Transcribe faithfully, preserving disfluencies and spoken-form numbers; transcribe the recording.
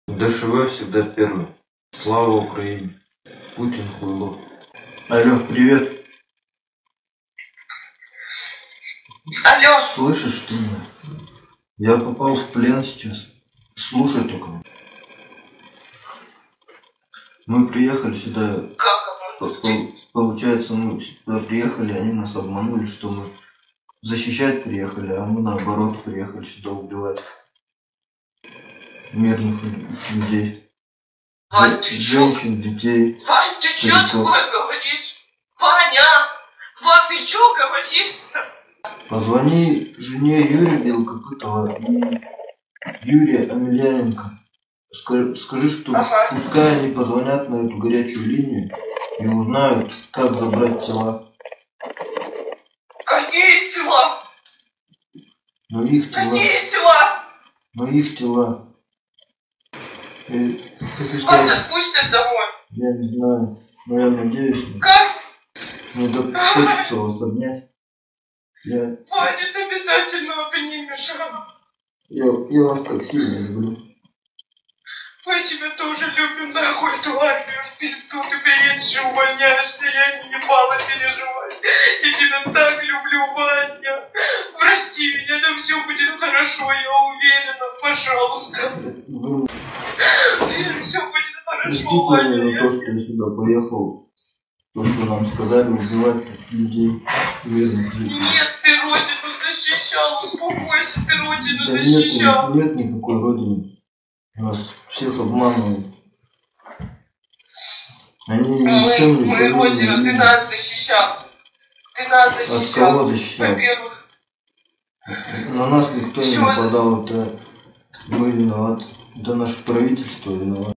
ДШВ всегда первый. Слава Украине. Путин хуйло. Алло, привет. Алло. Слышишь, что ли? Я попал в плен сейчас. Слушай только. Мы приехали сюда. Как Получается, мы сюда приехали, они нас обманули, что мы защищать приехали, а мы наоборот приехали сюда убивать мирных людей. Вань, ты Женщин, чё? детей. Вань, ты чё такое говоришь? Ваня! Вань, ты чё говоришь-то? Позвони жене Юрия Белокопытова и Юрия Амельяненко. Скажи, скажи, что Ага. пускай они позвонят на эту горячую линию и узнают, как забрать тела. Какие тела? Но их тела. Какие тела? Но их тела. И хочу Вас сказать, отпустят домой? я не знаю, но я надеюсь. Как? Мне так хочется вас обнять. Я, Ваня, ты обязательно обнимешь. я, я вас так сильно люблю. Мы тебя тоже любим, нахуй, эту армию в пизду. Ты приедешь и увольняешься, я не ебала переживай. Я тебя так люблю, Ваня. Прости меня, там все будет хорошо, я уверена, пожалуйста. Вы Все будет хорошо, простите Ваня. меня за то, что я сюда поехал. То, что нам сказали, убивать людей, мирных жителей. Нет, ты родину защищал, успокойся, ты родину Да защищал. нет, нет никакой родины. Нас всех обманывают. Они ни в чем Мы, не мы повинны. родину, ты нас защищал. Ты нас защищал. От кого защищал? Во-первых. На нас никто не Всё. нападал, это мы виноваты. Это наше правительство виновато.